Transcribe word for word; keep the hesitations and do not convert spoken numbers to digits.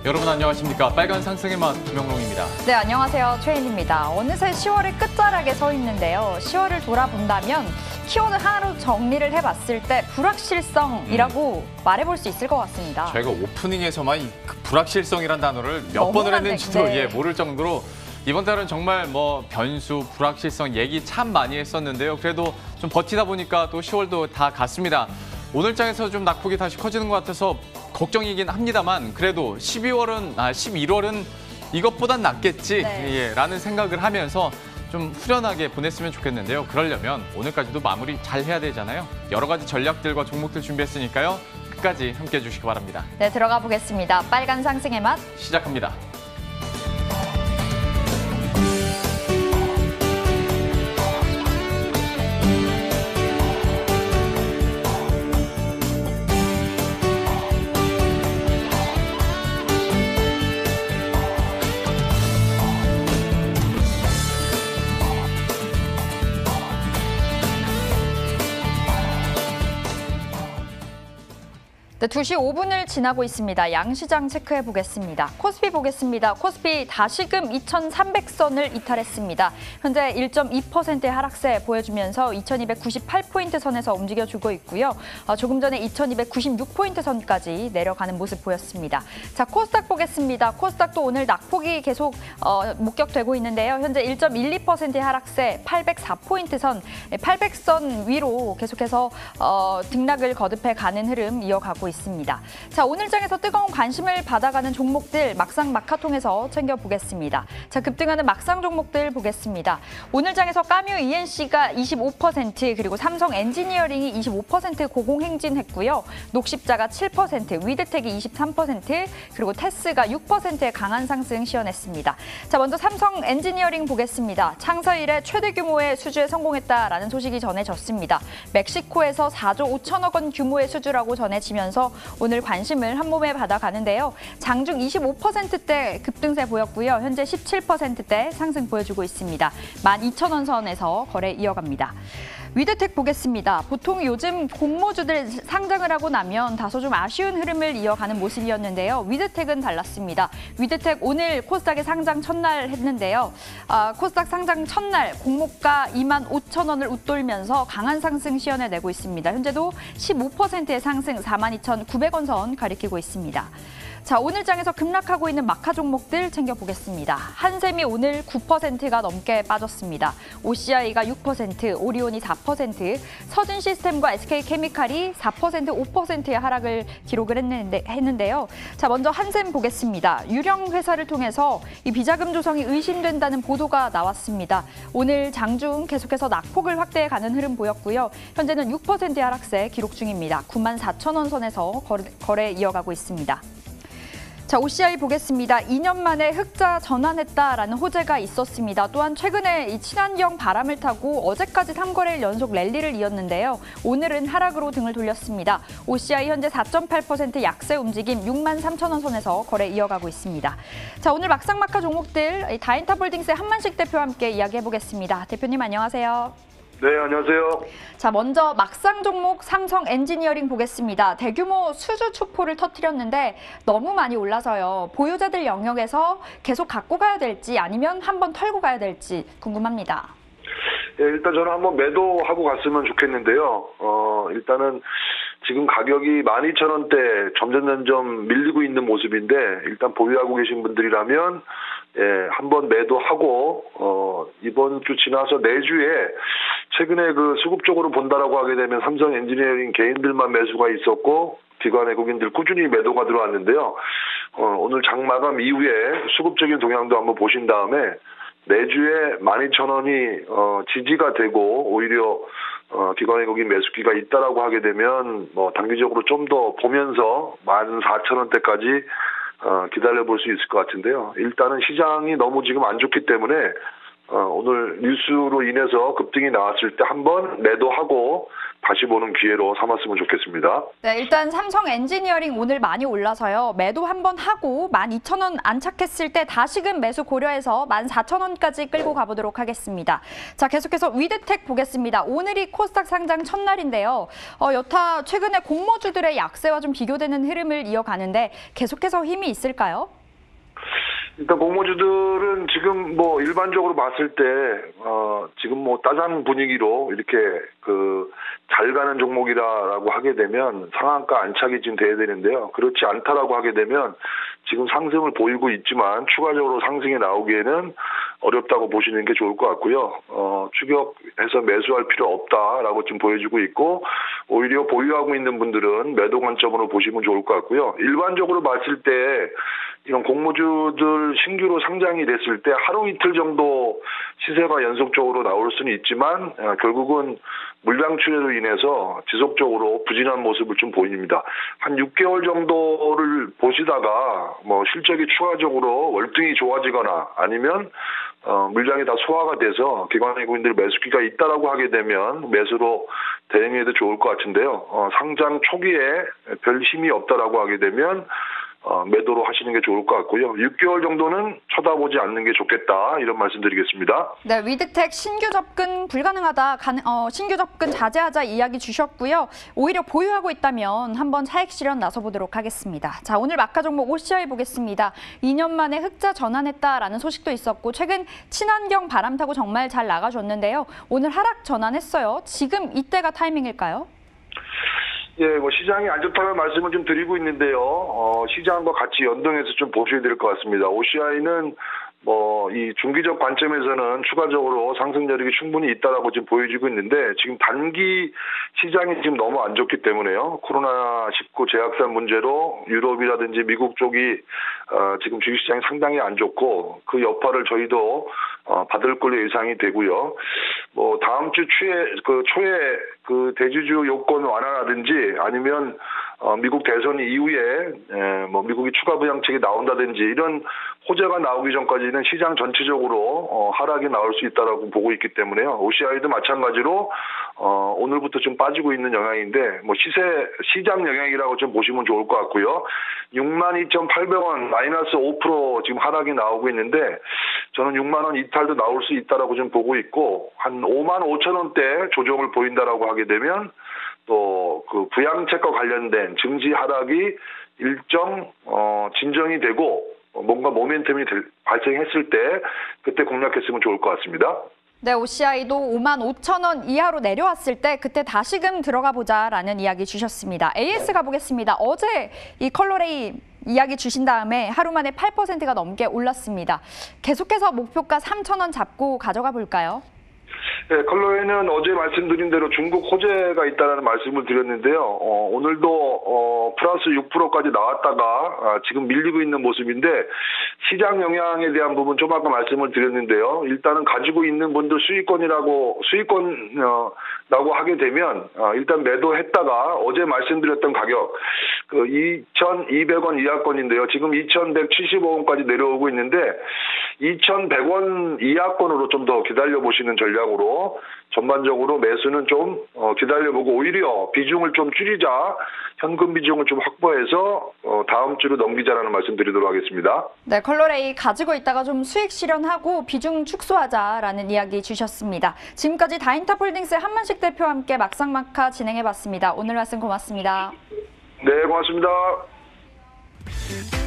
여러분 안녕하십니까? 빨간 상승의 맛 김영롱입니다. 네, 안녕하세요. 최인입니다. 어느새 시월의 끝자락에 서 있는데요. 시월을 돌아본다면 키워드 하나로 정리를 해봤을 때 불확실성이라고 음. 말해볼 수 있을 것 같습니다. 저희가 오프닝에서만 이 불확실성이란 단어를 몇 번을 했는지도 네. 예, 모를 정도로 이번 달은 정말 뭐 변수, 불확실성 얘기 참 많이 했었는데요. 그래도 좀 버티다 보니까 또 시월도 다 갔습니다. 오늘 장에서 좀 낙폭이 다시 커지는 것 같아서 걱정이긴 합니다만 그래도 십이월은, 아, 십일월은 이것보단 낫겠지 네. 예, 라는 생각을 하면서 좀 후련하게 보냈으면 좋겠는데요. 그러려면 오늘까지도 마무리 잘 해야 되잖아요. 여러 가지 전략들과 종목들 준비했으니까요. 끝까지 함께해 주시기 바랍니다. 네, 들어가 보겠습니다. 빨간 상승의 맛 시작합니다. 네, 두 시 오 분을 지나고 있습니다. 양시장 체크해 보겠습니다. 코스피 보겠습니다. 코스피 다시금 이천삼백 선을 이탈했습니다. 현재 일 점 이 퍼센트의 하락세 보여주면서 이천이백구십팔 포인트 선에서 움직여주고 있고요. 어, 조금 전에 이천이백구십육 포인트 선까지 내려가는 모습 보였습니다. 자, 코스닥 보겠습니다. 코스닥도 오늘 낙폭이 계속 어, 목격되고 있는데요. 현재 일 점 일이 퍼센트의 하락세 팔백사 포인트 선, 팔백 선 위로 계속해서 어, 등락을 거듭해 가는 흐름 이어가고 있습니다. 있습니다. 자, 오늘 장에서 뜨거운 관심을 받아가는 종목들 막상 막하 통해서 챙겨보겠습니다. 자, 급등하는 막상 종목들 보겠습니다. 오늘 장에서 까뮤 이엔씨가 이십오 퍼센트 그리고 삼성 엔지니어링이 이십오 퍼센트 고공행진했고요. 녹십자가 칠 퍼센트, 위드텍이 이십삼 퍼센트 그리고 테스가 육 퍼센트의 강한 상승 시현했습니다. 자, 먼저 삼성 엔지니어링 보겠습니다. 창사 이래 최대 규모의 수주에 성공했다라는 소식이 전해졌습니다. 멕시코에서 사조 오천억 원 규모의 수주라고 전해지면서 오늘 관심을 한몸에 받아가는데요. 장중 이십오 퍼센트대 급등세 보였고요. 현재 십칠 퍼센트대 상승 보여주고 있습니다. 만 이천 원 선에서 거래 이어갑니다. 위드텍 보겠습니다. 보통 요즘 공모주들 상장을 하고 나면 다소 좀 아쉬운 흐름을 이어가는 모습이었는데요. 위드텍은 달랐습니다. 위드텍 오늘 코스닥에 상장 첫날 했는데요. 아, 코스닥 상장 첫날 공모가 이만 오천 원을 웃돌면서 강한 상승 시현해내고 있습니다. 현재도 십오 퍼센트의 상승 사만 이천구백 원 선 가리키고 있습니다. 자, 오늘 장에서 급락하고 있는 마카 종목들 챙겨보겠습니다. 한샘이 오늘 구 퍼센트가 넘게 빠졌습니다. 오씨아이가 육 퍼센트, 오리온이 사 퍼센트, 서진시스템과 에스케이케미칼이 사 퍼센트, 오 퍼센트의 하락을 기록을 했는데, 했는데요. 자, 먼저 한샘 보겠습니다. 유령 회사를 통해서 이 비자금 조성이 의심된다는 보도가 나왔습니다. 오늘 장중 계속해서 낙폭을 확대해가는 흐름 보였고요. 현재는 육 퍼센트의 하락세 기록 중입니다. 구만 사천 원 선에서 거래, 거래 이어가고 있습니다. 자, 오씨아이 보겠습니다. 이 년 만에 흑자 전환했다라는 호재가 있었습니다. 또한 최근에 이 친환경 바람을 타고 어제까지 삼 거래일 연속 랠리를 이었는데요. 오늘은 하락으로 등을 돌렸습니다. 오씨아이 현재 사 점 팔 퍼센트 약세 움직임 육만 삼천 원 선에서 거래 이어가고 있습니다. 자, 오늘 막상막하 종목들 다인타홀딩스의 한만식 대표와 함께 이야기해보겠습니다. 대표님 안녕하세요. 네, 안녕하세요. 자, 먼저 막상 종목 삼성 엔지니어링 보겠습니다. 대규모 수주 축포를 터뜨렸는데 너무 많이 올라서요. 보유자들 영역에서 계속 갖고 가야 될지 아니면 한번 털고 가야 될지 궁금합니다. 예, 일단 저는 한번 매도하고 갔으면 좋겠는데요. 어, 일단은 지금 가격이 만 이천 원대 점점 점점 밀리고 있는 모습인데 일단 보유하고 계신 분들이라면 예, 한번 매도하고 어, 이번 주 지나서 내주에 최근에 그 수급 쪽으로 본다라고 하게 되면 삼성 엔지니어링 개인들만 매수가 있었고 기관 외국인들 꾸준히 매도가 들어왔는데요. 어, 오늘 장마감 이후에 수급적인 동향도 한번 보신 다음에 내주에 만 이천 원이 어, 지지가 되고 오히려 어, 기관 외국인 매수기가 있다라고 하게 되면 뭐 단기적으로 좀 더 보면서 만 사천 원대까지 어, 기다려볼 수 있을 것 같은데요. 일단은 시장이 너무 지금 안 좋기 때문에 어, 오늘 뉴스로 인해서 급등이 나왔을 때 한번 매도하고 다시 보는 기회로 삼았으면 좋겠습니다. 네, 일단 삼성 엔지니어링 오늘 많이 올라서요. 매도 한번 하고 만 이천 원 안착했을 때 다시금 매수 고려해서 만 사천 원까지 끌고 가보도록 하겠습니다. 자, 계속해서 위드텍 보겠습니다. 오늘이 코스닥 상장 첫날인데요. 어, 여타 최근에 공모주들의 약세와 좀 비교되는 흐름을 이어가는데 계속해서 힘이 있을까요? 일단 공모주들은 지금 뭐 일반적으로 봤을 때 어 지금 뭐 따장 분위기로 이렇게 그 잘 가는 종목이라고 하게 되면 상한가 안착이 지금 돼야 되는데요. 그렇지 않다라고 하게 되면 지금 상승을 보이고 있지만 추가적으로 상승이 나오기에는 어렵다고 보시는 게 좋을 것 같고요. 어 추격해서 매수할 필요 없다라고 지금 보여주고 있고 오히려 보유하고 있는 분들은 매도 관점으로 보시면 좋을 것 같고요. 일반적으로 봤을 때 이런 공모주들 신규로 상장이 됐을 때 하루 이틀 정도 시세가 연속적으로 나올 수는 있지만 결국은 물량출회로 인해서 지속적으로 부진한 모습을 좀 보입니다. 한 육 개월 정도를 보시다가 뭐 실적이 추가적으로 월등히 좋아지거나 아니면 어, 물량이 다 소화가 돼서 기관 외국인들 매수기가 있다라고 하게 되면 매수로 대응해도 좋을 것 같은데요. 어, 상장 초기에 별 힘이 없다라고 하게 되면 어, 매도로 하시는 게 좋을 것 같고요. 육 개월 정도는 쳐다보지 않는 게 좋겠다 이런 말씀드리겠습니다. 네, 위드텍 신규 접근 불가능하다, 가능, 어, 신규 접근 자제하자 이야기 주셨고요. 오히려 보유하고 있다면 한번 차익 실현 나서보도록 하겠습니다. 자, 오늘 마카 종목 오씨아이 보겠습니다. 이 년 만에 흑자 전환했다라는 소식도 있었고 최근 친환경 바람 타고 정말 잘 나가줬는데요. 오늘 하락 전환했어요. 지금 이때가 타이밍일까요? 예, 뭐 시장이 안 좋다는 말씀을 좀 드리고 있는데요. 어, 시장과 같이 연동해서 좀 보셔야 될 것 같습니다. 오씨아이는 뭐 이 중기적 관점에서는 추가적으로 상승 여력이 충분히 있다라고 지금 보여지고 있는데 지금 단기 시장이 지금 너무 안 좋기 때문에요. 코로나 십구 재확산 문제로 유럽이라든지 미국 쪽이 어, 지금 주식시장이 상당히 안 좋고 그 여파를 저희도 어, 받을 걸로 예상이 되고요. 뭐 다음 주 초에 그 초에 그 대주주 요건 완화라든지 아니면 어, 미국 대선 이후에 에, 뭐 미국이 추가 부양책이 나온다든지 이런 호재가 나오기 전까지는 시장 전체적으로 어, 하락이 나올 수 있다라고 보고 있기 때문에요. 오씨아이도 마찬가지로 어, 오늘부터 좀 빠지고 있는 영향인데 뭐 시세 시장 영향이라고 좀 보시면 좋을 것 같고요. 육만 이천팔백 원 마이너스 오 퍼센트 지금 하락이 나오고 있는데 저는 육만 원 이탈도 나올 수 있다라고 좀 보고 있고 한 오만 오천 원대 조정을 보인다라고 하게 되면 또 그 부양책과 관련된 증시 하락이 일정 어, 진정이 되고 뭔가 모멘텀이 될, 발생했을 때 그때 공략했으면 좋을 것 같습니다. 네, 오씨아이도 오만 오천 원 이하로 내려왔을 때 그때 다시금 들어가 보자라는 이야기 주셨습니다. 에이에스 가보겠습니다. 어제 이 컬러레이 이야기 주신 다음에 하루 만에 팔 퍼센트가 넘게 올랐습니다. 계속해서 목표가 삼천 원 잡고 가져가 볼까요? 네, 컬러에는 어제 말씀드린 대로 중국 호재가 있다는 말씀을 드렸는데요. 어, 오늘도 어, 플러스 육 퍼센트까지 나왔다가 아, 지금 밀리고 있는 모습인데 시장 영향에 대한 부분 좀 아까 말씀을 드렸는데요. 일단은 가지고 있는 분들 수익권이라고 수익권이라고 하게 되면 아, 일단 매도했다가 어제 말씀드렸던 가격 그 이천이백 원 이하권인데요. 지금 이천백칠십오 원까지 내려오고 있는데 이천백 원 이하권으로 좀 더 기다려 보시는 전략으로 전반적으로 매수는 좀 어, 기다려보고 오히려 비중을 좀 줄이자 현금 비중을 좀 확보해서 어, 다음 주로 넘기자라는 말씀드리도록 하겠습니다. 네, 컬러레이 가지고 있다가 좀 수익 실현하고 비중 축소하자라는 이야기 주셨습니다. 지금까지 다인탑홀딩스 한만식 대표와 함께 막상막하 진행해봤습니다. 오늘 말씀 고맙습니다. 네, 고맙습니다.